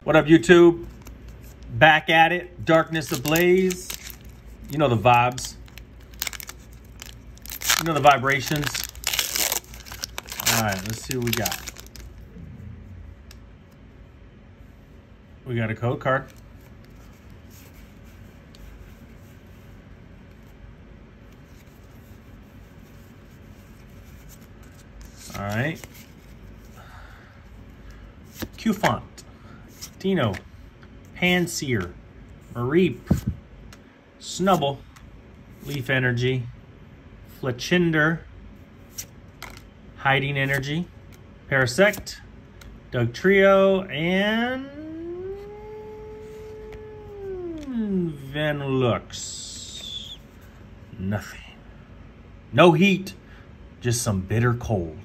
What up, YouTube? Back at it. Darkness Ablaze. You know the vibes. You know the vibrations. All right, let's see what we got. We got a code card. All right. Q-Font, Dino, Panseer, Mareep, Snubble, Leaf Energy, Fletchinder, Hiding Energy, Parasect, Dugtrio, and Vanlux. Nothing. No heat, just some bitter cold.